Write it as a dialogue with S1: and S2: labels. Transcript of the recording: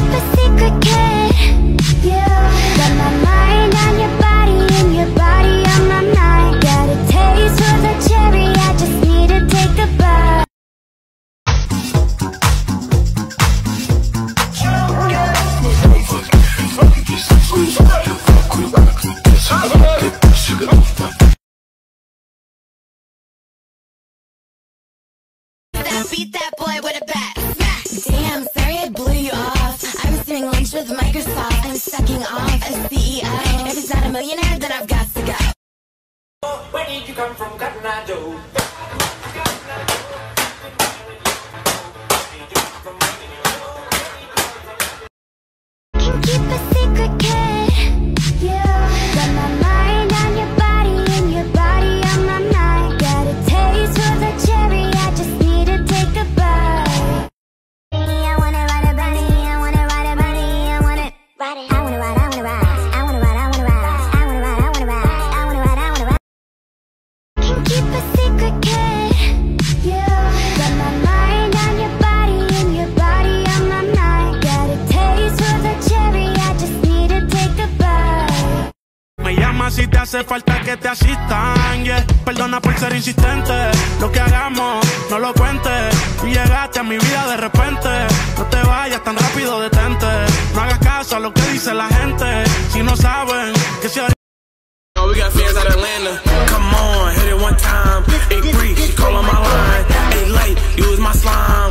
S1: keep a secret, kid. Got my mind on your body and your body on my mind. Got a taste for the cherry, I just need to take a bite.
S2: Beat that boy with a bat. Damn, sorry I blew you off. I was doing lunch with Microsoft. I'm sucking off as CEO. If he's not a millionaire, then I've got to go.
S3: Where did you come from, Cotton Eye Joe?
S1: Can keep a secret, kid. Got my mind on your body and your body on my mind. Got a taste for the cherry, I just need to take a bite. I wanna ride a bunny, I wanna ride a bunny, I wanna ride it. I wanna ride, I wanna ride, I wanna ride, I wanna ride, I wanna ride, I wanna ride, I wanna ride, I wanna ride. Can keep a secret, kid. Got my mind on your body and your body on my mind. Got a taste for the cherry, I just need to take a bite.
S4: Me llama si te hace falta que te asistan, yeah. Perdona por ser insistente. Lo que hagamos, no lo cuentes. Tú llegaste a mi vida de repente. No te vayas tan rápido, detente. No hagas caso a lo que dice la gente. Si no saben que si ahorita.
S5: Oh, we got fans out of Atlanta. Come on, hit it one time. 8-3, she call on my line. 8 late, use my slime.